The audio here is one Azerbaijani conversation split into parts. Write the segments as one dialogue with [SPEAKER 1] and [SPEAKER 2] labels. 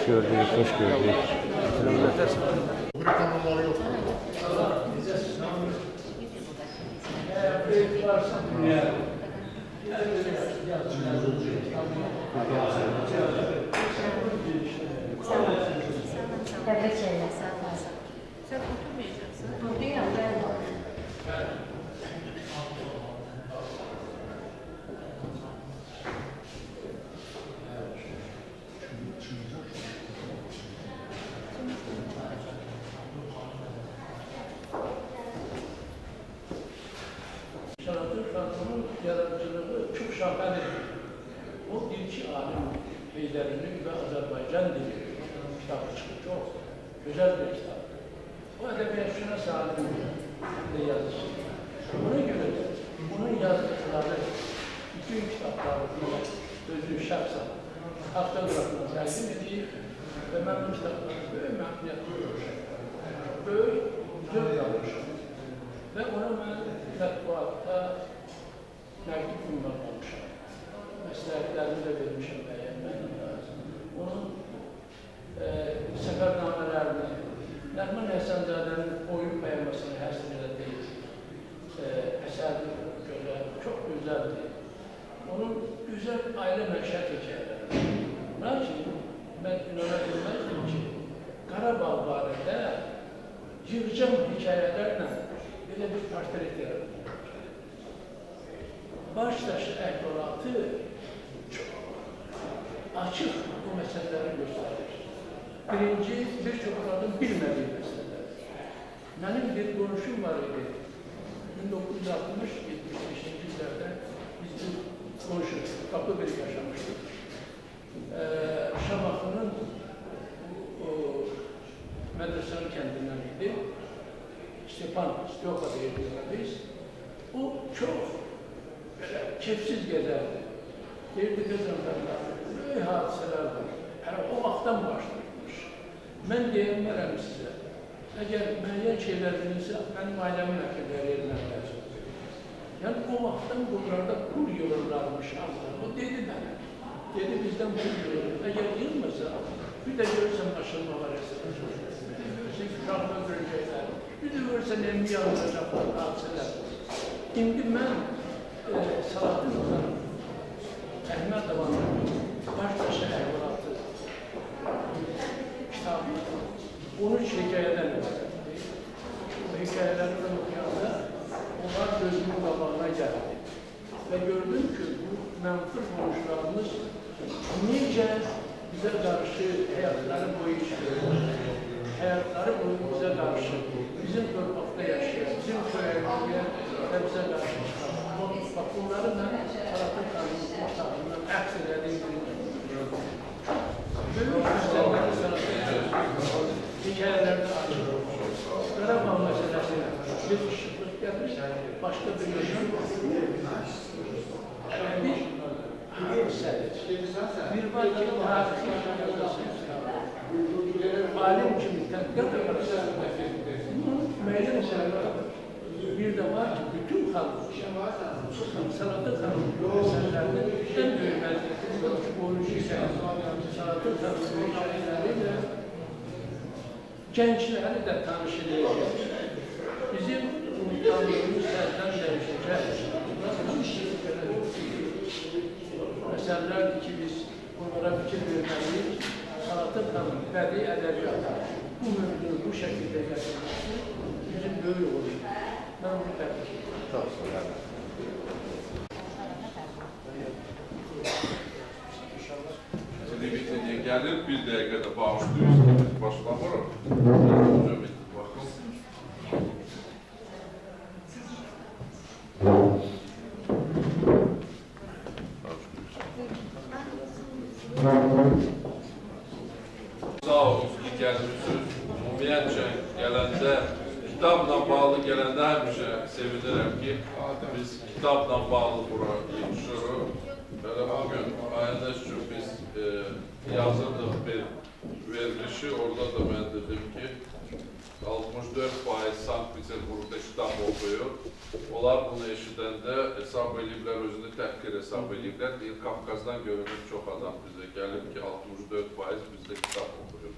[SPEAKER 1] gördük, hoş gördük.
[SPEAKER 2] Tebrik ederim. Sen oturmayacaksın. Oturuyorum ben.
[SPEAKER 3] Sanatın yaratıcılığı çok şahanedir. O dilci alim beylerinin ve Azerbaycan dili kitabı çıktı. Çok güzel bir kitap. O edebiyatçına sahibim de yazısı. Buna göre de bunun yazdıkları bütün kitaplarını özü şahsen Aktograf'ına tercih edeyim ve ben bu kitapları böyle memnuniyetli böyle zövk almışım. Ve ona ben mətbuatda məktub ünvanlamışam. Məsləhətlərini də vermişəm bəyənməyəm lazım. Onun səfərnamələrini, Nəğman Həsənzadənin oyun poemasını həsr elə deyil. Əsəri gözəl, çox gözəldir. Onun gözəl ailə məşət hekayələri. Lakin mən inana bilməzdim ki, Qarabağ barədə yığcam hekayələrlə belə bir portret yaratılır. Başdaşı əhvalatı çox açıq bu məsələləri göstərir. Birinci, bir çox adamın bilmədiyi məsələdir. Mənim bir qonşum var idi. 1960-75-ci illərdə biz bir qonşu, qapı bir yaşamışdıq. Şamaxının Mədrəsən kəndindən idi. Stepan, Styopa deyirdik biz. O çox kefsiz gəzərdi. Deyirdi, qızım, böyük hadisələr var. Hələ o vaxtdan başlayırmış. Mən deyəmərəm sizə, əgər müəyyən şeylər bilirsə, mənim ailəmin haqqında verilməklər. Yəni, o vaxtdan bunlarda pul yığırlarmış Allah. O dedi mənə. Dedi, bizdən pul yığırır. Əgər yığmasa, bir də görürsən aşılmalar əsələr. Bir də görürsən uşaqla görəcəklər. Bir də görürsən emmi alınacaqlar, hadisələr. İndi mən Salatın Uzanım, Əhməd Avanın Başdaşı əhvalatı kitabı 13 hekayədən ötürür. Bu hekayələrdən okuyanda onlar gözümün qabağına gəldi. Və gördüm ki, bu mənfur qonşularımız necə bizə qarşı həyatları boyu işləyir. Həyatları boyu bizə qarşı, bizim torpaqda yaşayan, bizim köyəmizə və bizə qarşı çıxar. Bax, bunları mən Salatın Xanımın kitabından əks edədiyim bilmirəm. Böyük güzəlləri Salatın hekayələrdə açır. Qarabağ məsələsinə bir işıqlıq gəlir, başqa bir yöndən bir hadisədir. Bir var ki, tarixi yazılsın kitabı. Alim kimi tədqiqat yaparsa, müəyyən məsələlərdir. Bir də var ki, bütün xalq, Salatın Xanımın əsərlərinin ən böyük məzəniyyəti qonşu isə Salatın Xanımın hekayələri ilə gəncləri də tanış edəcək. Bizim unutqanlığımız sərdən dəyişəcək. Məsələlərdir ki, biz onlara fikir verməliyik. Salatın Xanımın bədii ədəbiyyatı bu mövzunu bu şəkildə gətirməsi bizim böyük olur. Mən onu təbrik edirəm.
[SPEAKER 1] Çok sağ olun.
[SPEAKER 4] Şimdi bitince gelir, bir dakikada bağışlıyoruz. Başlamırım. Bakın. Sağ olun ki gelmişsiniz. Ümumiyyətcə gələndə, kitabla bağlı gələndə həmişə sevinirəm ki, biz kitabla bağlı bura yetişirik. Belə bugün ayınız üçün biz yazırdıq bir verilişi, orada da mən dedim ki, 64% Sankt-Peterburg'da kitap okuyor. onlar bunu eşidəndə hesab ediblər, özünü təhqir hesab ediblər. Deyir, Qafqazdan görünür çox adam bizə gəlib ki, 64% bizdə kitab oxuyur.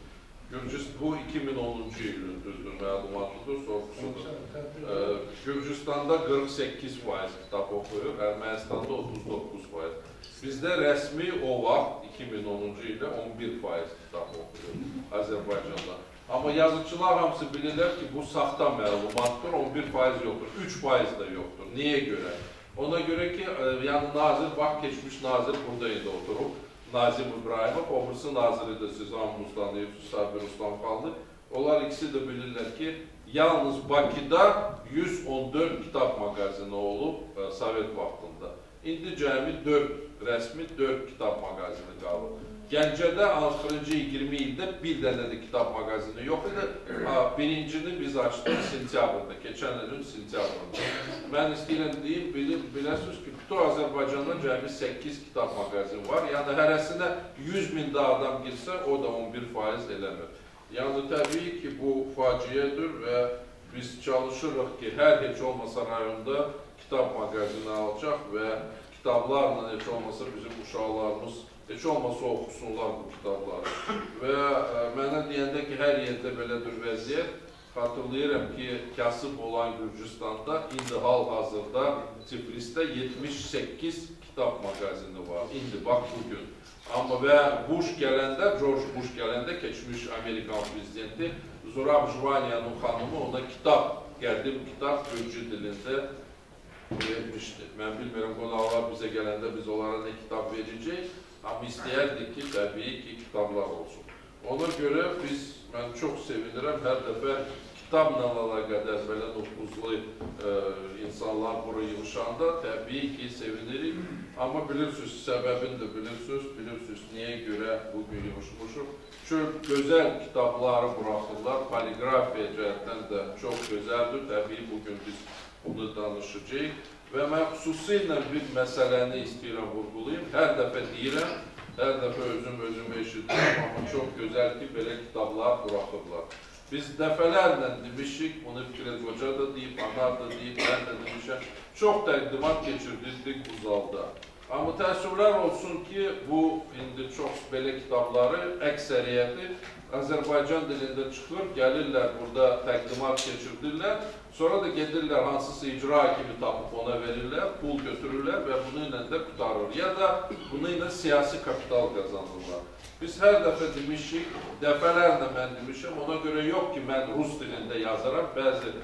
[SPEAKER 4] Bu 2010-cu ilin düzdür, məlumatıdır, sorğusudur. Gürcüstanda 48% kitab oxuyur, Ermənistanda 39%. Bizdə rəsmi o vaxt 2010-cu ildə 11% kitab oxuyur Azərbaycanda. Amma yazıcılar hamısı bilirlər ki, bu saxta məlumatdır, 11% yoxdur, 3% da yoxdur. Niyə görə? Ona görə ki, yəni nazir, vaxt keçmiş nazir burada indi oturub, Nazim İbrahimov, obrisi naziri də siz hamınız tanıyırsınız, Sabir Ruslanxanlı. Onlar ikisi də bilirlər ki, yalnız Bakıda 114 kitab mağazini olub Sovet vaxtında. İndi cəmi 4, rəsmi 4 kitab mağazini qalıb. Gəncədə axırıncı 20 ildə bir dənə də kitab mağazini yox idi. Birincini biz açdıq sentyabrda, keçən ilin sentyabrında. Mən istəyirəm deyim, biləsiniz ki, bütün Azərbaycanda cəmi 8 kitab mağazini var. Yəni, hərəsinə 100.000 adam girsə, o da 11% eləmir. Yəni, təbii ki, bu faciədir və biz çalışırıq ki, hər heç olmasa rayonda kitab mağazini alacaq və kitablarla heç olmasa bizim uşaqlarımız heç olmasa oxusunlar bu kitabları. Və mənə deyəndə ki, hər yerdə belədir vəziyyət. Xatırlayıram ki, kasıb olan Gürcüstanda indi hal-hazırda Tiflisdə 78 kitab mağazini var. İndi, bax, bugün. Amma və Bush gələndə, George Bush gələndə, keçmiş Amerikan prezidenti Zurab Jvanyanın xanımı ona kitab, qədim kitab Gürcü dilində vermişdi. Mən bilmirəm, qonaqlar bizə gələndə biz onlara nə kitab verəcəyik. Amma istəyərdik ki, təbii ki, kitablar olsun. Ona görə mən çox sevinirəm, hər dəfə kitabla əlaqədar belə nüfuzlu insanlar bura yığışanda təbii ki, sevinirik. Amma bilirsiniz, səbəbini də bilirsiniz, niyə görə bugün yığışmışıq. Çox gözəl kitabları buraxırlar, poligrafiya cəhətdən də çox gözəldir. Təbii bugün biz bunu danışacağıq. Və mən xüsusilə bir məsələni istəyirəm vurğulayım. Hər dəfə deyirəm, hər dəfə özüm eşidirəm, amma çox gözəl ki, belə kitablar buraxırlar. Biz dəfələrlə demişik, bunu Fikrət Qoca da deyib, Anar da deyib, mən də demişəm, çox təqdimat keçirdirdik bu zalda. Amma təəssüflər olsun ki, bu indi çox belə kitabları əksəriyyəti Azərbaycan dilində çıxır, gəlirlər burada təqdimat keçirdirlər, sonra da gedirlər hansısa icra kimi tapıb ona verirlər, pul götürürlər və bunu ilə də qutarır. Ya da bunu ilə siyasi kapital qazanırlar. Biz hər dəfə demişik, dəfələrlə mən demişim, ona görə yox ki, mən rus dilində yazıram, bəzi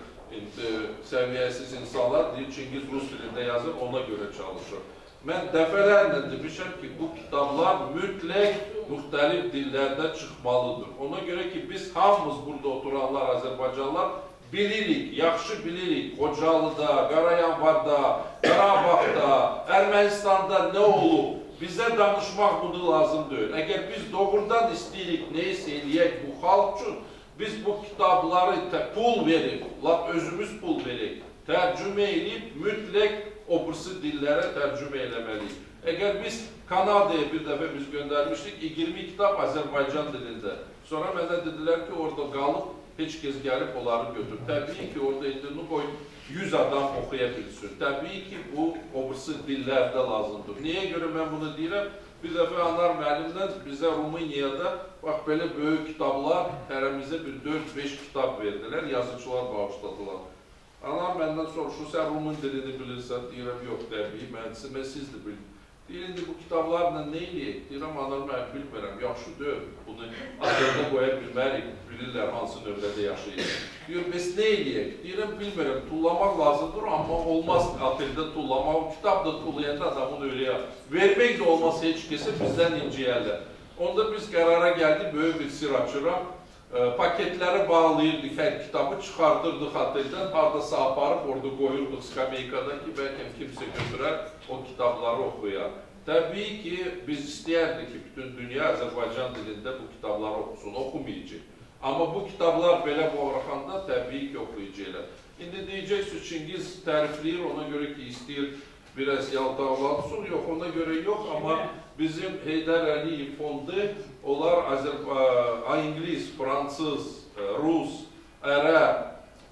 [SPEAKER 4] səviyyəsiz insanlar deyir, Çingiz rus dilində yazır, ona görə çalışır. Mən dəfələrlə demişəm ki, bu kitablar mütləq müxtəlif dillərdə çıxmalıdır. Ona görə ki, biz hamımız burada oturanlar, Azərbaycanlar bilirik, yaxşı bilirik, Xocalıda, Qarayanvarda, Qarabağda, Ermənistanda nə olub, bizə danışmaq bunu lazım deyil. Əgər biz doğrudan istəyirik, neysə eləyək bu xalq üçün, biz bu kitabları pul verib, özümüz pul verib, tərcümə edib, mütləq o birisi dillərə tərcümə eləməliyik. Əgər biz Kanadaya bir dəfə biz göndərmişdik, 20 kitab Azərbaycan dilində. Sonra mənə dedilər ki, orada qalıb, heç kəs gəlib onları götür. Təbii ki, orada indini qoy 100 adam oxuya bilsin. Təbii ki, bu o birisi dillərdə lazımdır. Niyə görə mən bunu deyirəm? Bir dəfə Anar müəllimdən bizə Rumuniyada bax, belə böyük kitablar, hərəmizə bir 4-5 kitab verdilər, yazıcılar bağışladılar. Anar məndən soruşur, sən Rumun dilini bilirsən, deyirəm, yox, təbii, mühəndisimə siz də bilin. Deyir, indi bu kitablarla nə eləyək? Deyirəm, Anar mən bilmirəm, yaxşı deyil, bunu adında qoya bilmərik, bilirlər hansı növbədə yaşayır. Deyir, biz nə eləyək? Deyirəm, bilmirəm, tullamaq lazımdır, amma olmaz ateldə tullamaq, kitab da tullayanda adamın öyrəyə. Vermək də olmaz heç kəsə, bizdən inciyərlər. Onda biz qərara gəldik, böyük bir sir açıraq. Paketləri bağlayırdıq, hər kitabı çıxardırdıq ateldən, haradasa aparıb, orada qoyurduq skameykada ki, bəlkə kimsə götürər, o kitabları oxuyar. Təbii ki, biz istəyərdik ki, bütün dünya Azərbaycan dilində bu kitabları oxusun, oxumayacaq. Amma bu kitablar belə baxanda təbii ki, oxuyacaqlar. İndi deyəcəksiniz, Çingiz tərifləyir, ona görə ki, istəyir biraz yaltaqlansın, yox, ona görə yox, amma bizim Heydər Əliyev fondu, onlar İngiliz, fransız, rus, ərəb,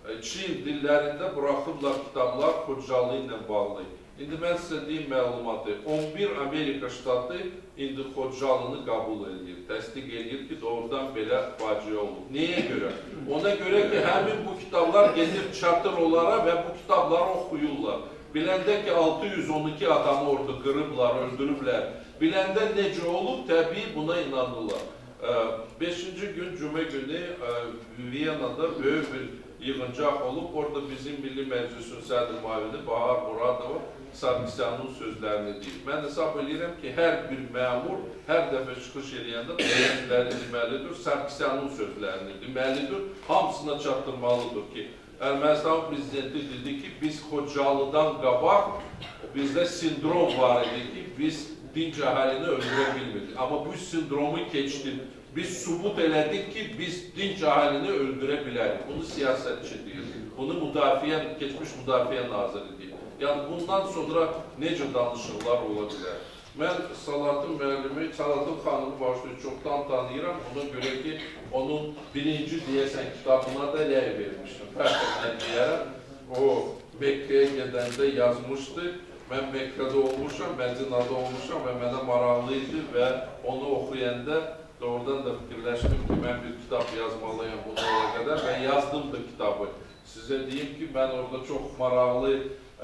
[SPEAKER 4] Çin dillərində buraxıblar kitablar Xocalı ilə bağlı. İndi mən sizə deyim məlumatı. 11 Amerika ştatı indi Xocalını qəbul edir, təsdiq edir ki, doğrudan belə faciə olub. Nəyə görə? Ona görə ki, həmin bu kitablar gedir çatır onlara və bu kitabları oxuyurlar. Biləndə ki, 612 adamı orada qırıblar, öldürüblər. Biləndə necə olub, təbii buna inanırlar. 5-ci gün, cümə günü Viyanada böyük bir yığıncaq olub. Orada bizim Milli Məclisin sədr müavini Bahar Muradova Sarkisyanın sözlərini deyir. Mən hesab edirəm ki, hər bir məmur hər dəfə çıxış eləyəndə prezidentləri deməlidir, Sarkisyanın sözlərini deməlidir, hamısına çatdırmalıdır ki, Ermənistan prezidenti dedi ki, biz Xocalıdan qabaq bizdə sindrom var idi ki, biz dinc əhalini öldürə bilmirdik. Amma bu sindromu keçdik. Biz sübut elədik ki, biz dinc əhalini öldürə bilərik. Bunu siyasətçi deyir. Bunu keçmiş müdafiə naziri deyir. Yəni, bundan sonra necə danışıqlar ola bilər? Mən Salatın müəllimi, Salatın xanımı başlayıb çoxdan tanıyıram. Ona görə ki, onun birinci deyəsən kitabına da ləy vermişdim. Fərqlə deyərəm. O, Mekkəyə gedəndə yazmışdı. Mən Mekkədə olmuşam, Mədinədə olmuşam və mənə maraqlı idi və onu oxuyanda doğrudan da fikirləşdim ki, mən bir kitab yazmalıyam bununla qədər və yazdım da kitabı. Sizə deyim ki, mən orada çox maraqlı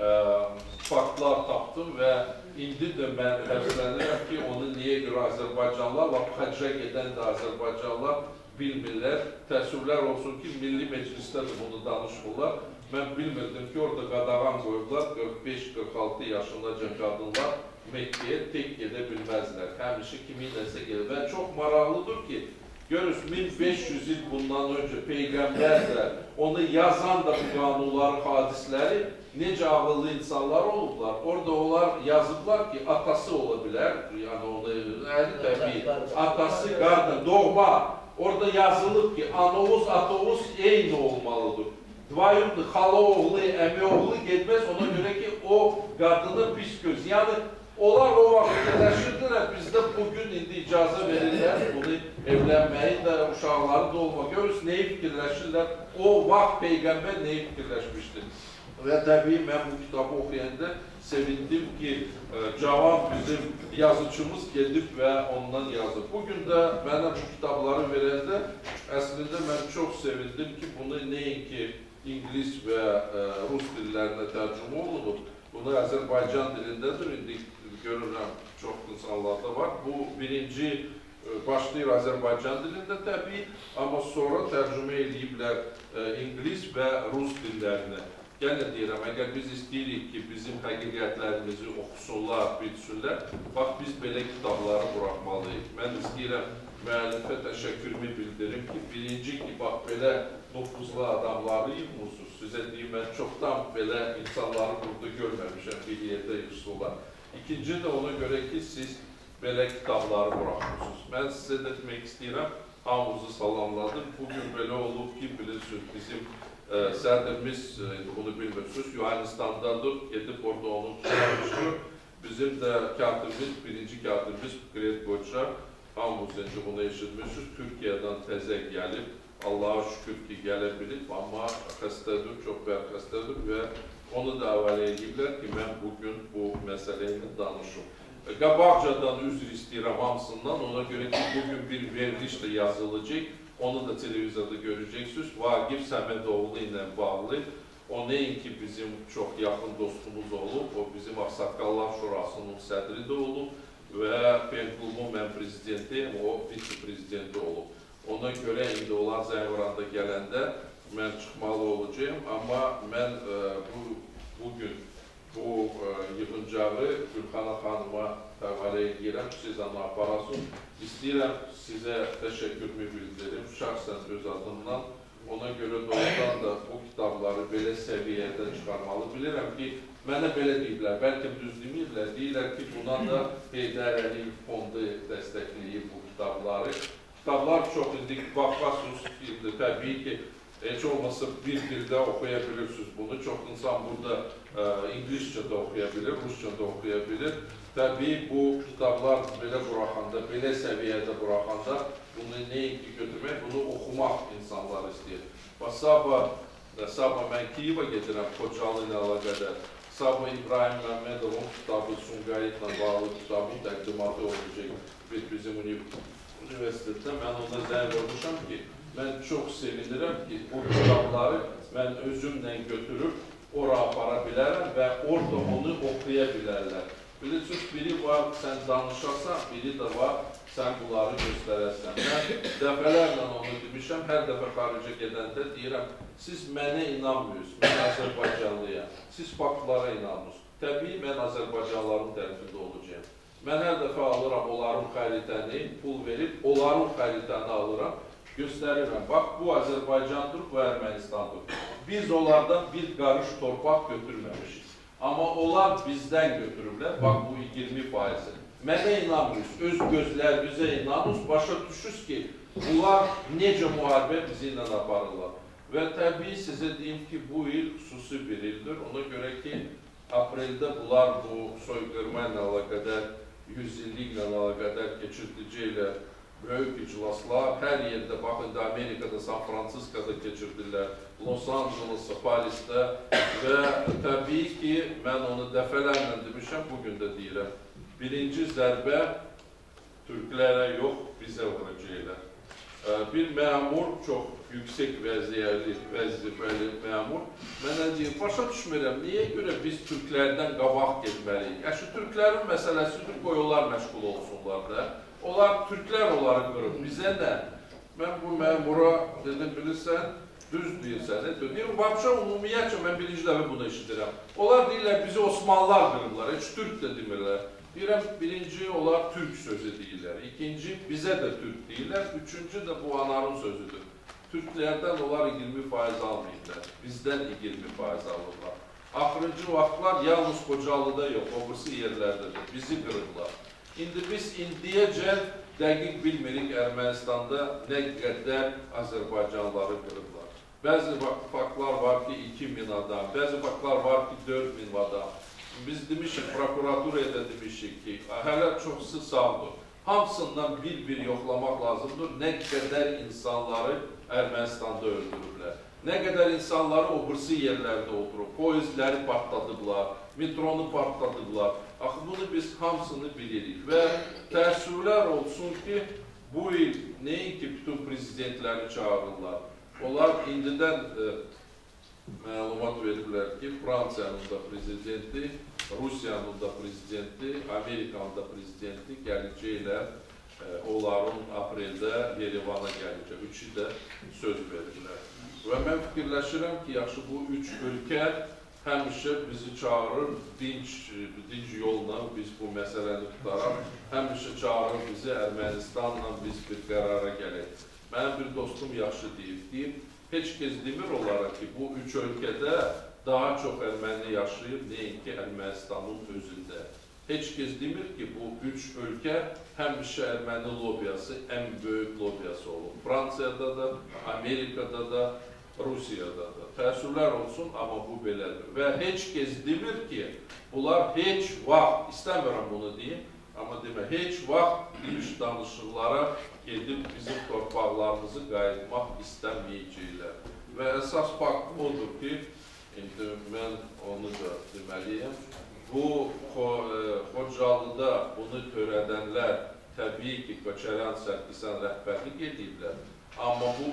[SPEAKER 4] faktlar tapdım və indi də mən həvəslənirəm ki, onu niyə görə Azərbaycanlılar, lap xərcə gedən də Azərbaycanlılar bilmirlər. Təəssüflər olsun ki, Milli Məclisdə də bunu danışırlar. Mən bilmirdim ki, orada qadağan qoyublar, 45-46 yaşındaca qadınlar Mekkeyə tek gedə bilməzlər. Həmişə kiminləsə gedir. Və çox maraqlıdır ki, görürüz, 1500 il bundan öncə Peyğəmbər də, onu yazan da bu qanunları, hadisləri necə ağıllı insanlar olublar. Orada onlar yazıblar ki, atası ola bilər, yəni onu, təbii, atası, qadın, doğma. Orada yazılıb ki, Anoğuz, Atoğuz eyni olmalıdır. Dvayıbdır, xala oğlu, əmi oğlu getməz, ona görə ki, o qadını pis göz. Yəni, onlar o vaxt gedəşirdilər, bizdə bugün indi icazə verirlər, bunu evlənməyi də, uşaqları da olmaq. Görürüz, neyi fikirləşirlər? O vaxt Peyğəmbər neyi fikirləşmişdir? Və təbii, mən bu kitabı oxuyanda sevindim ki, cavan bizim yazıcımız gedib və ondan yazıb. Bugün də mənə bu kitabları verəndə, əslində mən çox sevindim ki, bunu nəinki İngilis və Rus dillərinə tərcümə olunub. Bunu Azərbaycan dilindədir, indi görürəm, çox insanlarda var. Bu birinci başlayır Azərbaycan dilində təbii, amma sonra tərcümə ediblər İngilis və Rus dillərinə. Yenə deyirəm, əgər biz istəyirik ki, bizim həqiqətlərimizi oxusunlar, bilsinlər, bax, biz belə kitabları buraxmalıyıq. Mən istəyirəm, müəllifə təşəkkürümü bildirim ki, birinci ki, bax, belə nüfuzlu adamları yığmırsınız. Sizə deyim, mən çoxdan belə insanları burada görməmişəm, bir yerdə yığışırlar. İkinci də ona görə ki, siz belə kitabları buraxmışsınız. Mən sizə də demək istəyirəm, hamınızı salamladım. Bugün belə olub ki, bilirsiniz, bizim sədrimiz, bunu bilmirsiniz, Yuhanistandadır, gedib orada onu tutmuşdur. Bizim də katibimiz, birinci katibimiz Fikret Qoçar, hamımız önce bunu eşitmişsiniz, Türkiyədən təzə gəlib, Allah'a şükür ki, gələ bilib, amma xəstədir, çox bərk xəstədir və onu da əvvələ ediblər ki, mən bugün bu məsələni danışım. Qabaqcadan üzr istəyirəm hamısından, ona görə ki, bugün bir veriliş də yazılacaq. Onu da televizorda göreceksiniz. Vagif Səmədoğlu ilə bağlı. O nəinki bizim çox yaxın dostumuz olub, o bizim Ağsaqqallar Şurasının sədri də olub və Fen Klubun mən prezidentiyim, o vitse-prezidenti olub. Ona görə indi olan Zənguranda gələndə mən çıxmalı olacağım, amma mən bugün bu yığıncağı Gülxana xanıma təvələ edirəm, siz onu aparasın. İstəyirəm sizə təşəkkürümü bildirim, şəxsən öz adımdan. Ona görə doğrudan da bu kitabları belə səviyyədə çıxarmalı. Bilirəm ki, mənə belə deyiblər, bəlkə düz deməyiblər, deyirlər ki, buna da Heydər Əliyev fondu dəstəkləyib bu kitabları. Kitablar çox indi baxasınız, təbii ki, heç olmasa bir dildə oxuya bilirsiniz bunu. Çox insan burada İngilizcə də oxuya bilir, Rusca da oxuya bilir. Təbii bu kitablar belə buraxanda, belə səviyyədə buraxanda bunu nəinki götürmək, bunu oxumaq insanlar istəyir. Sabah Sabah mən Kiyevə gedirəm, Xocalı ilə əlaqədar. Sabah İbrahim Məmmədovun kitabı, Sumqayıtla bağlı kitabın təqdimatı olacaq bizim universitetdə. Mən ona zəng olmuşam ki, mən çox sevinirəm ki, o kitabları mən özümlə götürüp oraya apara bilərəm və orada onu oxuya bilərlər. Bilirsiniz, biri var, sən danışarsan, biri də var, sən bunları göstərərsən. Mən dəfələrlə onu demişəm, hər dəfə xaricə gedəndə deyirəm, siz mənə inanmıyorsunuz, mən Azərbaycanlıyam, siz faktlara inanmıyorsunuz. Təbii, mən Azərbaycanların tərəfində olacağım. Mən hər dəfə alıram onların xəritəni, pul verib, onların xəritəni alıram, göstərirəm. Bax, bu Azərbaycandır, bu Ermənistandır. Biz onlardan bir qarış torpaq götürməmişik. Amma onlar bizdən götürürlər, bax bu 20%. Mənə inanmıyorsunuz, öz gözlərinizə inanıyorsunuz, başa düşürsünüz ki, bunlar necə müharibə bizi ilə aparırlar. Və təbii sizə deyim ki, bu il xüsusi bir ildir. Ona görə ki, apreldə bunlar bu soyqırma ilə əlaqədar, 100 illiklə əlaqədar keçirdicəklər. Böyük iclaslar, hər yerdə, baxın, Amerikada, San Francisco'da keçirdirlər, Los Angeles'da, Paris'də və təbii ki, mən onu dəfələrlə demişəm, bugün də deyirəm, birinci zərbə Türklərə yox, bizə vuracaqlar. Bir məmur, çox yüksək vəzifəli məmur, mənə deyir, başa düşmürəm, niyə görə biz Türklərdən qabaq getməliyik? Şu Türklərin məsələsidir, qoy onlar məşğul olsunlar da. Onlar, Türklər onları qırıb, bizə nə? Mən bu məmura dedim, bilirsən, düz deyirsən, deyirəm, vəbşə ümumiyyətcə, mən birinci dəfə bunu eşidirəm. Onlar deyirlər, bizi Osmanlılar qırıblar, heç Türk də demirlər. Deyirəm, birinci, onlar Türk sözü deyirlər, ikinci, bizə də Türk deyirlər, üçüncü də bu anarın sözüdür. Türklərdən onlar 20% almayırlar, bizdən 20% alırlar. Axırıncı vaxtlar yalnız Xocalıda yox, o birisi yerlərdədir, bizi qırıblar. İndi biz indiyəcən dəqiq bilmirik Ermənistanda nə qədər Azərbaycanlıları qırıblar. Bəzi faktlar var ki 2000 adam, bəzi faktlar var ki 4000 adam. Biz demişik, prokuraturaya da demişik ki, hələ çoxsu sağdır. Hamısından bir-bir yoxlamaq lazımdır, nə qədər insanları Ermənistanda öldürürlər. Nə qədər insanları o birisi yerlərdə oturub, poizləri partladıblar, metronu partladıblar. Axı bunu biz hamısını bilirik və təəssüflər olsun ki, bu il nəinki bütün prezidentləri çağırırlar. Onlar indidən məlumat veriblər ki, Fransiyanın da prezidenti, Rusiyanın da prezidenti, Amerikanın da prezidenti gələcəklər, onların apreldə Yerevana gələcək. Üçü də söz verirlər. Və mən fikirləşirəm ki, yaxşı bu üç ölkə həmişə bizi çağırır, dinc yolla biz bu məsələni tutaraq, həmişə çağırır bizi Ermənistanla biz bir qərara gələk. Mənim bir dostum yaxşı deyib, heç kez demir olaraq ki, bu üç ölkədə daha çox erməni yaşayıb, nəinki Ermənistanın özündə. Heç kez demir ki, bu üç ölkə həmişə erməni lobiyası ən böyük lobiyası olub. Fransiyada da, Amerikada da, Rusiyada da. Təəssüflər olsun, amma bu belədir. Və heç kez demir ki, bunlar heç vaxt, istəmirəm bunu deyim, amma demə, heç vaxt iş danışıqlara gedib bizim torpaqlarımızı qayıtmaq istəməyəcəklər. Və əsas fakt odur ki, indi mən onu da deməliyim, bu Xocalıda bunu törədənlər təbii ki, Köçəryan Sərkisən rəhbərlik ediblər. Amma bu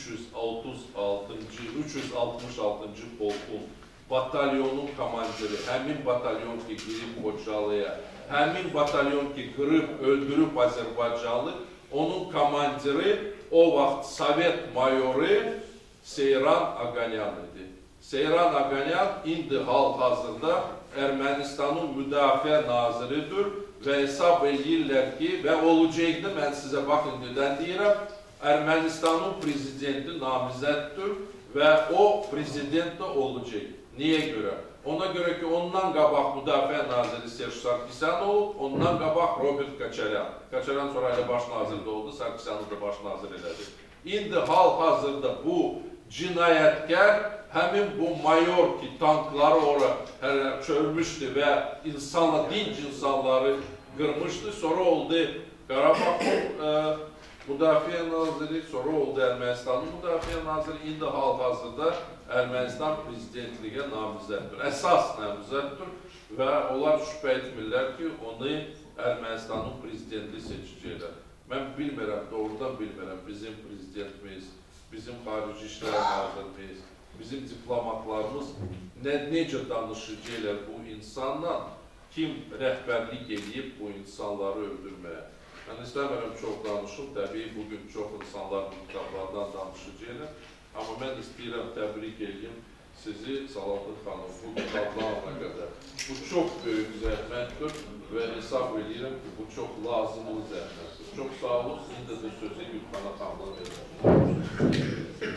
[SPEAKER 4] 366-cı polkun batalyonun komandiri, həmin batalyon ki, girib Xocalıya, həmin batalyon ki, qırıb, öldürüb Azərbaycanlı, onun komandiri o vaxt Sovet mayoru Seyran Aqanyan idi. Seyran Aqanyan indi hal-hazırda Ermənistanın müdafiə naziridir və hesab edirlər ki, və olacaqdı, mən sizə baxın dedən deyirəm, Ermənistanın prezidenti namizəddir və o prezident də olacaq. Niyə görə? Ona görə ki, ondan qabaq müdafiə naziri Serj Sarkisyan olub, ondan qabaq Robert Köçəryan. Köçəryan sonra elə baş nazirdə oldu, Sarkisyanı da baş nazir elədi. İndi hal-hazırda bu cinayətkar həmin bu mayor ki, tankları ora çölmüşdü və dinc insanları qırmışdı, sonra oldu Qarabağ Müdafiə Naziri, sonra oldu Ermənistanın Müdafiə Naziri, indi hal-hazırda Ermənistan prezidentliyə namizəddir. Əsas namizəddir və onlar şübhə etmirlər ki, onu Ermənistanın prezidentliyi seçəcəklər. Mən bilmirəm, doğrudan bilmirəm, bizim prezidentimiz, bizim xarici işlər nazirimiz, bizim diplomatlarımız necə danışacaqlar bu insanla, kim rəhbərlik edib bu insanları öldürməyə. Mən istəmirəm çox danışım, təbii bugün çox insanlar bu kitablardan danışacaqlar. Amma mən istəyirəm, təbrik edeyim sizi, Salahat xanım, bu kitablarına qədər. Bu çox böyük zəhmətdir və hesab edirəm ki, bu çox lazımlı zəhmətdir. Çox sağ olun, sizin də sözü Gülxana xanımla verir.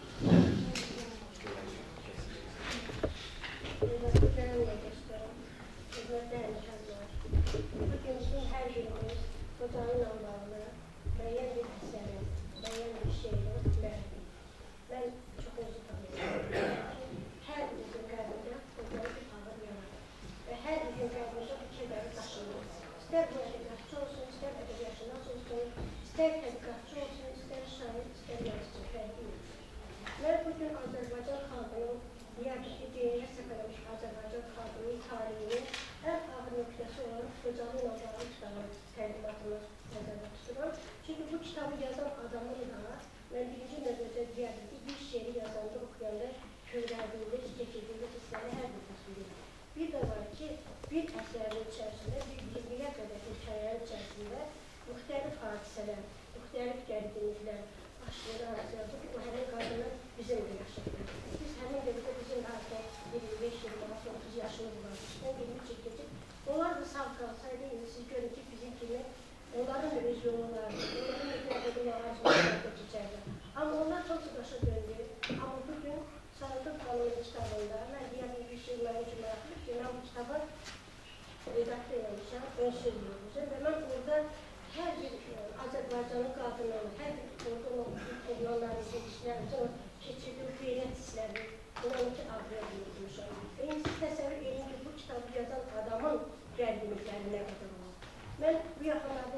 [SPEAKER 5] Bugün bizim her günümüz Koca'nın anlamına müəyyən bir əsəri, müəyyən bir şeyle verdik. Ben çok özür tanıyorum. Her bizim qəlbində Koca'nın bir ağır yaradır. Ve her bizim qəlbində bu kədəri daşınır. İster bu ədəbiyyatçı olsun, ister ədəbiyyatçılar olsun, ister tədqiqatçı olsun, ister şair, ister yazıcı, fərqi yox. Ben bugün Azərbaycan xalqının diğerdeki dünyaya səpələmiş Azərbaycan xalqının tarihini ən ağır nöqtəsi olan Koca'nın anlamını kitabı təqdimatını nəzərdə tuturam. Çünki bu kitabı yazan adamın da mən birinci növbədə deyərdim ki, bir şeiri yazanda, oxuyanda kövrəldiyində, çəkildiyində hissləri hər bir təsvir edir. Bir də var ki, bir əsərin içərisində, bir 20-yə qədər hekayənin içərisində müxtəlif hadisələr, müxtəlif gərginliklər, başları arasında bu həmin qadını bizim də yaşadık. Biz həmin dövrdə bizim artıq 25-26-30 yaşımız vardı. İşte 20 çəkəcək. Onlar da sağ qalsaydı, siz görün ki, bizim kimi onların da öz yolu vardı. Onların da bir ağaclarında keçərdi. Amma onlar çok başa döndü. Amma bugün Sarıldıq Xanımın kitabında, mən deyəmin bir şey mənim üçün maraqlıdır ki, mən bu kitabı redaktör eləmişəm, ön söz yazmışam və mən orada hər bir Azərbaycanlı qadının, hər bir orada oğlanların seçkilərin, keçirdiyi qeyrət hissləri, bunların ki, adına bulunmuşam. Və siz təsəvvür edin ki, bu kitabı yazan adamın gərginlikləri nə qədər olur. Mən bu yaxınlarda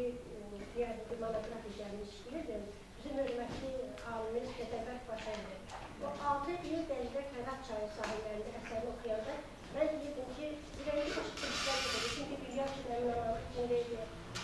[SPEAKER 5] bir monografiya gəlmiş bilirdim. Bizim hörmətli amimiz Qətəbət Paşaydı. O 6 il Dəldə Fərhad çayı sahillərində əsərini oxuyanda mən deyirdim ki, ürəyi başqa işlər gedir. Çünki dünya üçün əmin olanı içindeydi.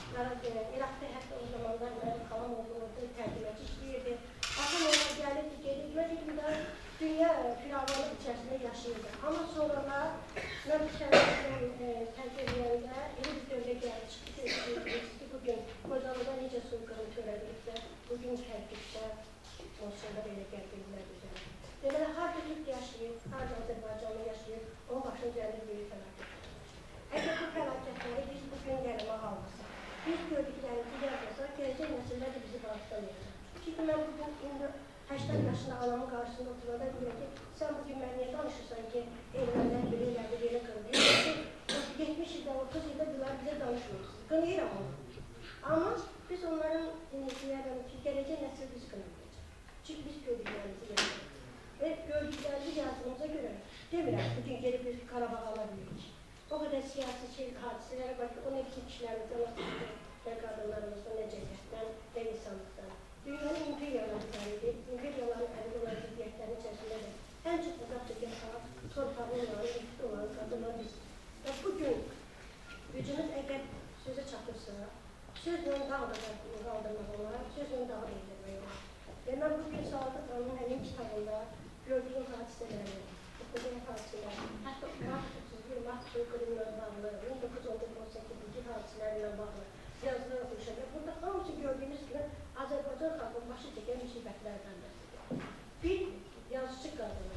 [SPEAKER 5] İraqda hətta o zamanlar mənim xalam olduğu tərcüməçi işləyirdi. Atam onlar gəlirdi, gelirdi. Mən dedim də dünya firavanın içərisində yaşayırdı. Amma sonralar mən bu şəhərlərin tərcüməyəndə yeni bir dövrə gəldi çıxdı ki, bugün Qocalıda necə soyqırım törədilibsə, bugün tərkibdə onlarlar elə gəldirlər üzərə. Deməli, harada Türk yaşayır, harada Azərbaycanlı yaşayır, onun başına gəlir böyük fəlakət. Əgər bu fəlakətləri biz bugün gəlmə almasaq, biz gördüklərimizi yazmasaq, gələcək nəsillər də bizi bağışlamayacaq. Çünki mən bugün 80 yaşında anamın qarşısında oturanda deyirəm ki, sən bugün mən niyə danışırsan ki, elmənlər belə elədi, belə qırdı. 70 ildə, 30 ildə bunlar bizə danışmıyorsunuz. Qınıyıram onu. Amma biz onların deyərəm ki, gələcək nəsil bizi qınamayacaq. Çünki biz gördüklərimizi yazırıq. Və gördüklərimizi yazdığımıza görə demirəm, bugün gelib biz Qarabağ alabilirik. O qədər siyasi hadisələrə var ki, o nə bizim kişilərimizdən, nə qadınlarımızdan, nə cəmiyyətdən, nə insanlıqdan. Dünyanın imperiyalarından, imperiyaların əlində olan ziddiyətlərin içərisində də ən çox uzaq çəkən xalq, torpağı olan, yükdə olan qadınlar biz. Və bugün gücümüz əgər sözə çatırsa, sözlə daha da qaldırmaq olar, sözlə daha da edilmək olar. Və mən bugün Salahat xanımın həmin kitabında gördüyüm hadisələri, oxuduğum hadisələri, hətta Mart soyqırımla bağlı, 1918-ci hadisələrlə bağlı yazılar oxumuşam. Və burada hamısı gördüyünüz kimi Azərbaycan xalqının başı çəkən müsibətlərdən bəhsedilir. Bir yazıcı qadını,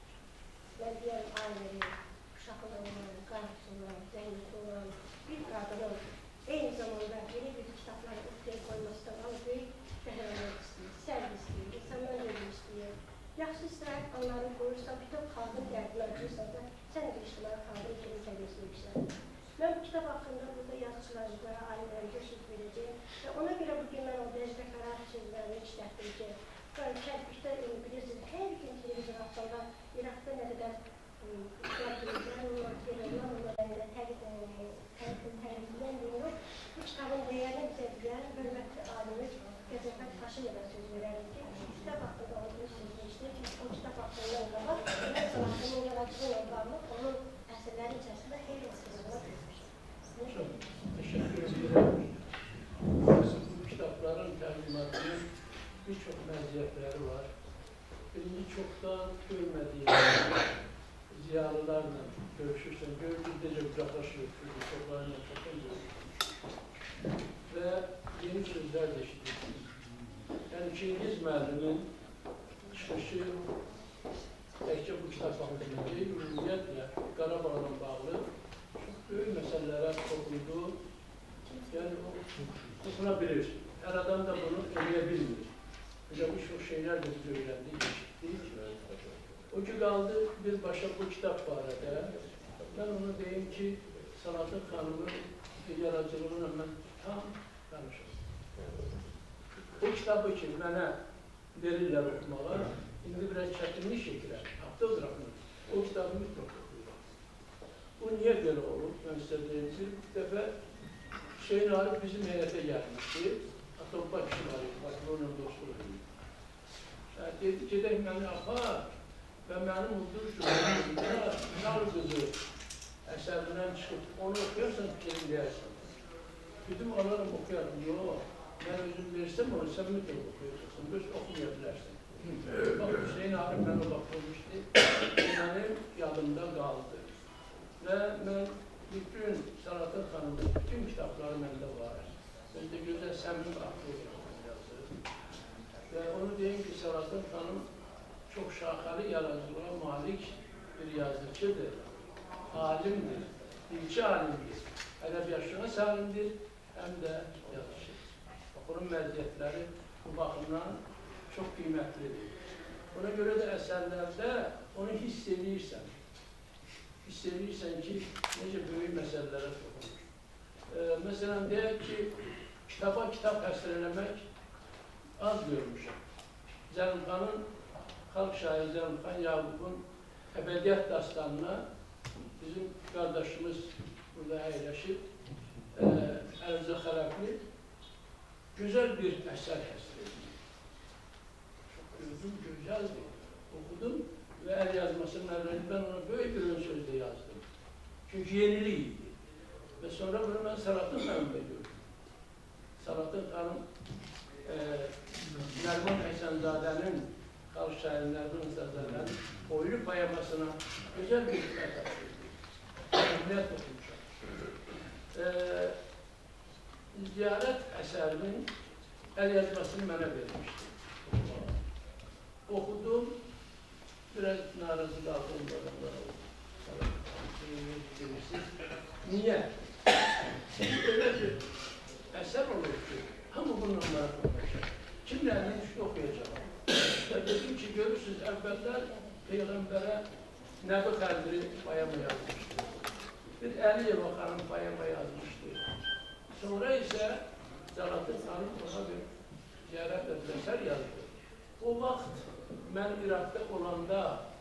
[SPEAKER 5] mən deyərəm ailəli, uşaqlı olan, qarısı olan, zəngisi olan bir qadının eyni zamanda yeni bir kitabları ortaya koymasından ama böyük qəhrəmanlıq istəyir, sərgi istəyir, insanlar ölüm istəyir. Yaxşı istirahət anlarını qoyursan, bütün xalqın dərdini acıyırsan da, sən də işləməli xalqın kimin təbiyyəsini yüksəlir. Mən bu kitab haqqında burada yazıçılarımızlara, alimlərimizə söz verəcəyim və ona görə bugün mən o Dəclə Qərar sözlərini işlətdim ki, kərpikdə bilirsiniz, hər gün televizyon haqqında İraqda nə qədər bu kitabın değerini bize bilen hürmetli alimi biz Qəzəfət Paşinova da söz verərdik ki, kitab haqqında olduğu söz geçdi. O kitab haqqında olmalı, və Salahattin yaradıcılığı bağlı onun əsərləri içərisində xeyli sözlər verilmişdir.
[SPEAKER 3] Çok teşekkür ederim. Bu kitapların təlimatının birçok məziyyətləri var. Birinci, çoktan görmediğimiz ziyalılarla görüşürsen, gördüğünüz necə uzaqlaşıyor, çocuklarla çoktan görüşürüz. Ve yeni sözler de işitirsiniz. Yani Çingiz müəllimin çıxışı təkcə bu kitap haqqında değil, ümumiyyətlə Qarabağla bağlı çok böyük məsələlərə toxundu. Yani o dokunabilir. Her adam da bunu eləyə Bize bu çok şeyler de biz öğrendik, geçtik. O ki kaldı bir başa bu kitap barədə. Ben onu deyim ki, Salahattin xanımın yaradıcılığına ben tam tanışım. O kitabı ki mənə verirlər okumağa, indi biraz çətinlik çəkirəm, avtografını. O kitabı mütləq okuyuram. Bu niye böyle olur? Ben size deyim ki, bir dəfə Hüseyin Arif bizim heyete gelmişti. Atompa kişi var, Bakı'nın dostu. Dedi ki, beni apar ve benim uyduruşumda Nal Kızı əsərindən çıxıb onu okuyorsan fikrini deyərsən. Dedim, alarım okuyarım. Yok, ben özüm versem onu sen mütləq okuyacaksın. Göz okumayabilirsin. Bak Hüseyin Arif bana bakılmıştı. Benim yadımda kaldı. Ve ben bütün Salahattin xanımın bütün kitapları məndə var. Məndə gözəl səmimi aktörlər yazır. Ve onu diyeyim ki Salahattin xanım çok şaxəli yaradıcılığa malik bir yazıcıdır. Alimdir, dilçi alimdir. Ədəbiyyatçına salimdir, hem de yazıcı. Onun məziyyətləri bu baxımdan çok kıymetlidir. Ona göre de əsərlərdə onu hiss edirsən. Hiss edirsən ki, necə böyük məsələlərə toxunur. Mesela deyək ki, kitaba kitap həsr eləmək az görmüşəm. Zəlimxanın, xalq şairi Zəlimxan Yaqubun Əbədiyyət dastanına bizim qardaşımız burada əyləşib, Ərzə Xələqli güzel bir əsər həsr edir. Çok gördüm, güzeldir. Okudum ve el yazmasının evvelinde ben ona böyle bir ön sözde yazdım. Çünkü yeniliydi. Ve sonra bunu ben Salahattin Xanım'da gördüm. Salahattin Xanım, Nərman Həsənzadənin, xalq şairi Nərman Həsənzadənin Oylu poemasına güzel bir hikmət açıldı. Hikmət okumuşam. Ziyarət əsərinin el yazmasını mənə vermişdi. Okudum, biraz narazı kaldım. Niye? Öyle bir eser olur ki, hamı bununla okuyacak. Kimlerinin üstü okuyacak. Dedim ki, görürsünüz, evveller Peygamber'e Nəbi Xəldiri bayama yazmıştı. Bir Əliyeva xanım bayama yazmıştı. Sonra ise Salahattin xanım ona bir ziyaret eser yazdı. O vaxt mən İraqda olanda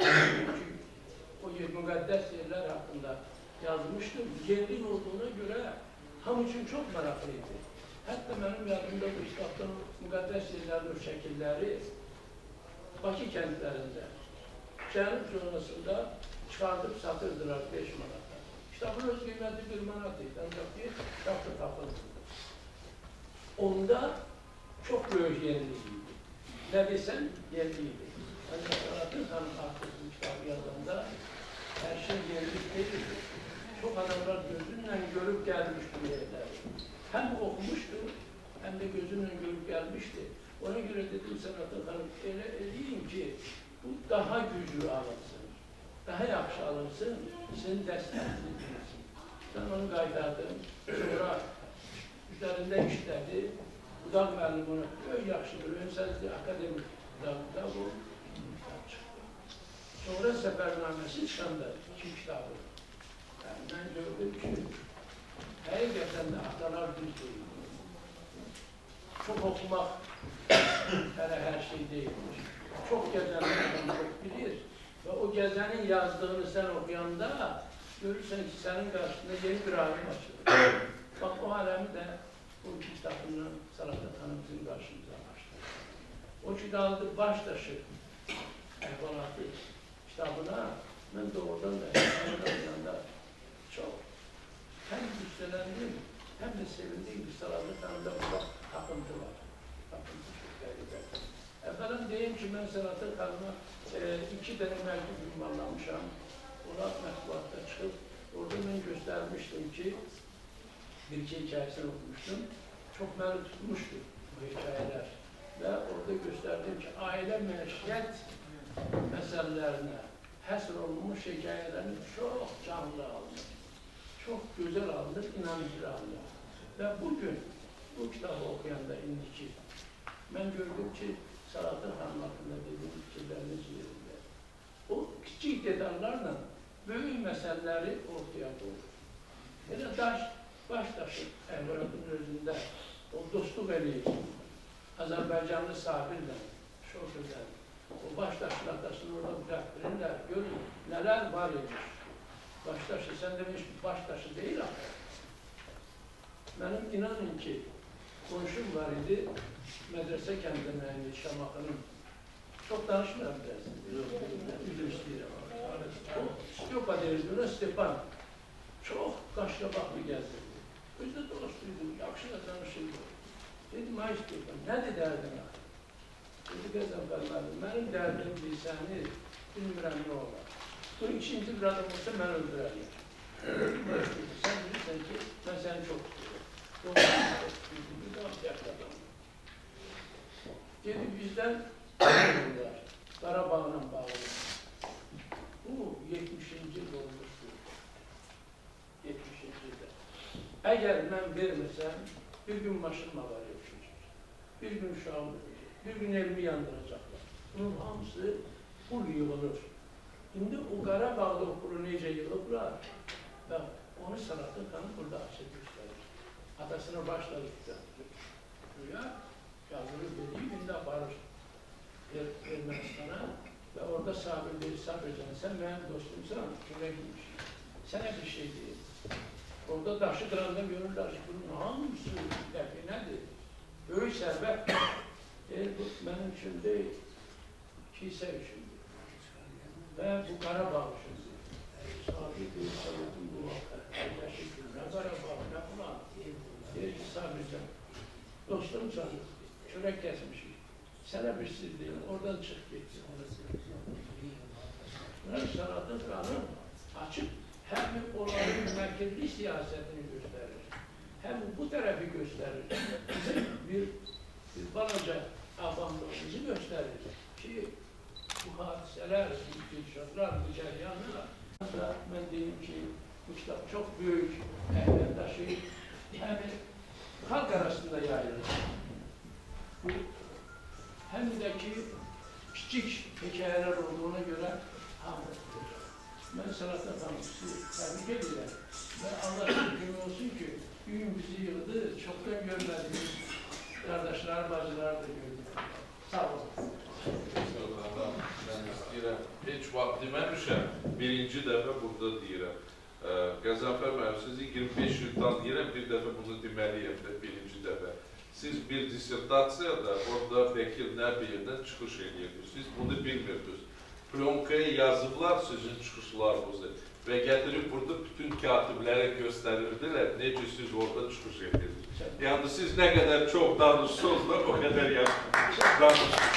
[SPEAKER 3] o müqəddəs yerler hakkında yazmıştım. Yerli olduğuna göre ham için çok meraklıydı. Hatta benim yadımda bu kitaptan müqəddəs yerlerin şekilleri Bakı kentlerinde Cənub zonasında çıkartıp satırdılar 5 manata. Kitabın öz kıymeti 1 manatıydı. Ancak bir kitapta tapıldı. Onda çok büyük yeniliydi. Ne desem yerliydi. Ancak Salahattin Xanım artık bu kitabı yazanda her şey yerlik değildi. Çok adamlar gözünle görüp gelmişti bu yerleri. Hem okumuştu hem de gözünle görüp gelmişti. Ona göre dedim Salahattin Xanım öyle edeyim ki bu daha güclü alınsın. Daha yaxşı alınsın, sizin dəstəkliyinizsin. Ben onu qaytardım. Sonra üzerinde işlədi. Budaq müəllim ona böyük yaxşı bir önsəzli akademik budaqda bu kitap çıxdı. Sonra səfərnaməsi çıxanda 2 kitabı. Yani ben gördüm ki, həqiqətən də atalar düz deyil. Çok okumak her şey değildir. Çok gezenlerden çok bilir. Ve o gezenin yazdığını sen okuyanda görürsen ki senin karşısında yeni bir alem açılır. Bak o alemi de bu kitabından Salahattin Xanım bizim qarşımıza açdı. O ki qaldı Başdaşı əhvalatı kitabına mən doğrudan da yanında çox həm gücləndim, həm də sevindim ki, Saladət xanımda burada tapıntı var. Tapıntı çox qəribədir. Əvvələn deyim ki, mən Saladət xanıma 2 dənə məktub ünvanlamışam. Onlar mətbuatda çıxıb, orada mən göstərmişdim ki, bir-iki hikayəsini okumuşdum. Çox məni tutmuşdu bu hekayələr. Və orada göstərdim ki, ailə məişət məsələlərinə həsr olunmuş hekayələrini çox canlı alınır. Çox gözəl alınır, inanıcı alınır. Və bugün bu kitabı oxuyanda indiki mən gördüm ki, Saladət xanım haqqında dediyim fikirləriniz yerində. O kiçik detallarla böyük məsələləri ortaya qoyur. Elə Başdaşı əhvalatının özündə o dostluq eləyir. Azərbaycanlı Sabirlə, şoförlə, o Başdaşın atasını orada bırakdırırlar, görün, nələr var edir. Başdaşı, sən demiş ki, Başdaşı deyil axı. Mənim inanın ki, qonşum var idi, mədrəsə kəndində Şamaxının. Çox danışmıram biraz, üzr istəyirəm. O, Styopa deyirdi, ona Stepan. Çox qaşqabaqlı gəzdirdi. Özdə dostuydu, yaxşı da danışırdı. Dedim, ay Stepan, nədir dərdin axı? Dedi, Qəzənfərməli, mənim dərdim bilsəni, bilmirəm nə olar. Bu ikinci bir adam olsa mən öldürərəm. Sən bilirsən ki, mən səni çox istəyirəm. Bir daha yaxşı adam. Dedi, bizdən Qarabağla bağlı. Bu 70-ci il olmuşdur. 70-ci ildə. Əgər mən verməsəm, bir gün maşınla var yapışacaq. Bir gün uşağım ölecək. Bir gün evimi yandıracaqlar. Bunun hamısı pul yığılır. İndi o Qarabağda o pulu necə yığılıblar və onu Saladət xanım burada açıq göstərir. Atasına başladı tutar. Rüya yazılı dediği indi aparır Ermənistana və orada Sabir deyir, Sabircan, sən mənim dostumsan, kömək etmişsin. Sənə bir şey deyil. Orada daşı qıranda görürlər ki, bunun hamısı dəfi nədir? Böyük sərvət deyir, bu mənim üçün deyil, kilsə üçündür. Və bu Qarabağ üçündür. Sabir deyir, Saladın bu vaxtda, əlləşikdir, nə Qarabağ, nə bulan? Deyir ki, Sabircan, dostumsan, çörək kəsmişik. Sənə bir siz deyil, oradan çıx getsin. Saladət xanım açıb həm onların mərkəzli siyasətini göstərir, həm bu tərəfi göstərir. Bizim bir balaca avamlığımızı göstərir ki, bu hadisələr, bu gülşatlar, bu cəryanlar. Mən deyim ki, bu kitab çox böyük əhəmiyyət daşıyır, həm xalq arasında yayılır. Həm də ki, kiçik hekayələr olduğuna görə hamı. Mən Saladət xanım sizi təbrik edirəm və Allah şükür olsun ki, bugün bizi yığdı, çoxdan görmədiyimiz qardaşlar, bacılar da gördük. Sağ olun.
[SPEAKER 4] Mən istəyirəm, heç vaxt deməmişəm, birinci dəfə burada deyirəm. Qəzənfər müəllim, sizi 25 ildən deyirəm, bir dəfə bunu deməliyəm də, birinci dəfə. Siz bir dissertasiyada orada Bekir Nəbiyevdən çıxış edirdiniz. Siz bunu bilmirdiniz. Plonkaya yazıblar sizin çıxışlarınızı və gətirib burada bütün katiblərə göstərirdilər, necə siz orada çıxış edirdiniz. Yəni siz nə qədər çox danışsınız da o qədər danışsınız.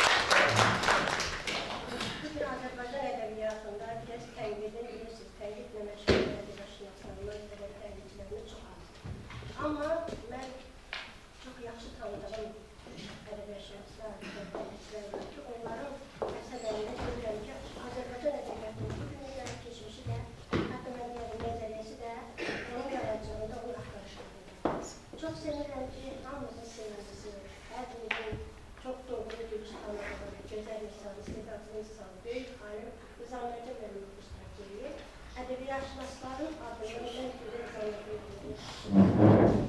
[SPEAKER 5] Bugün Azərbaycan ədəbiyyatında biraz tənqidin, bilirsiniz, tənqidlə məşğul ədəbiyyatçılarımız, tənqidlərini çox az. Amma mən çox yaxşı tanıdığım ədəbiyyatçılar, ki, onların əsərlərində görürəm ki, Azərbaycan ədəbiyyatının bugünə gələn keçmişi də, hətta mən deyəlim, nəzəriyyəsi də, onun yaradıcılığında onun axtarışlarında. Çox sevinirəm ki, hamımızın sevgisi, hər birimizin çox doğru, dürüst tanıdığı, gözəl insan, istedadlı insan, böyük alim, Nizaməttin Məmmədov iştirak edir. Ədəbiyyatçıların adını mən gözəl tanıdığı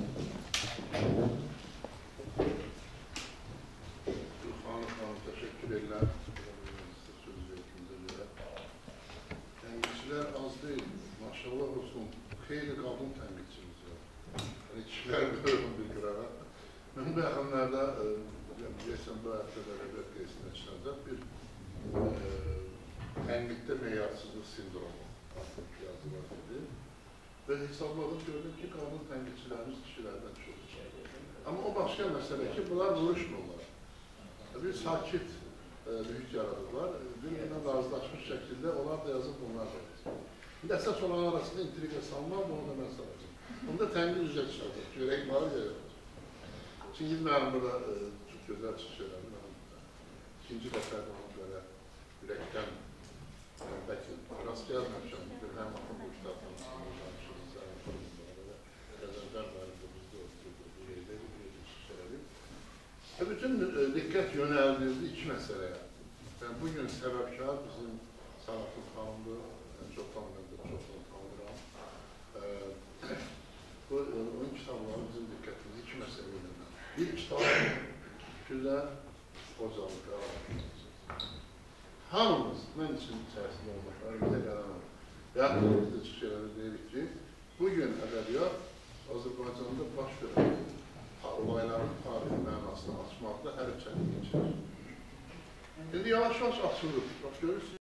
[SPEAKER 1] Teşekkür ederim. Söz verdiğinize göre. Tənqidçilər az değil. Maşallah olsun. Xeyli qadın tənqidçimiz var. Kişiler görürüm bir qırağa. Ben bu yaxınlarda Deyəsən, bu həftədə ədəbiyyat qəzetində çıxacaq bir tənqiddə meyarsızlıq sindromu artıq yazılar dedi. Və hesabladım, gördüm ki, qanun tənqidçilərimiz kişilərdən çoxdur. Amma o başqa məsələ ki, bunlar vuruşmurlar. Bir sakit mühit yaradıblar. Bir-birindən razılaşmış şəkildə onlar da yazıb, bunlar da yazıb. Bir əsas olan arasında intriqa salmaq, onu da mən salacağım. Onda tənqid üzrə çıxacaq, görək var ya yox. Çünki mənim burada çox gözəl çıxış elədim. İkinci dəfədə onu belə ürəkdən bəlkə rast gəlməmişəm. Həm bu kitabdan danışırız, Qəzənfər müəllim də bizdə oturdu, bu yerdə çıxış elədim. Bütün diqqət yönəldildi iki məsələyə. Bugün səbəbkar bizim Sənatın xanımdır, çoxdan mən də çoxdan tanıram. Onun kitabları bizim diqqətimizi iki məsələ yönəldi. Bir kitab, Gülər Qocalıq'a hamımız, mən için içərisində olmaqlar, bizə qələməm. Yaxın bizdə çıxış elədir, deyirik ki, bugün ədəbiyyat Azərbaycanda baş verən olayların tarixi mənasını açmaqda hər çətin geçirir. İndi yavaş-yavaş açılır. Bax, görürsünüz.